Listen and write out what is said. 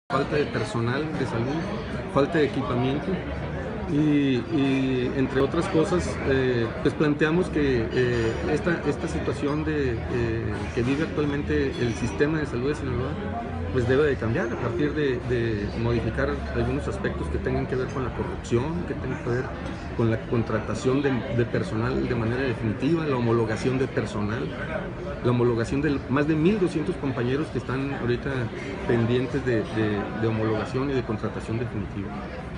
falta de personal de salud, falta de equipamiento y entre otras cosas, pues planteamos que esta situación que vive actualmente el sistema de salud de Sinaloa pues debe de cambiar a partir de modificar algunos aspectos que tengan que ver con la corrupción, que tengan que ver con la contratación de personal de manera definitiva, la homologación de personal, la homologación de más de 1.200 compañeros que están ahorita pendientes de homologación y de contratación definitiva.